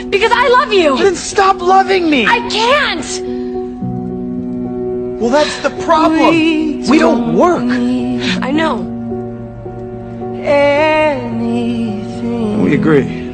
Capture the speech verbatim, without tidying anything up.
Because I love you. Then stop loving me. I can't. Well, that's the problem. We don't work. I know. We agree.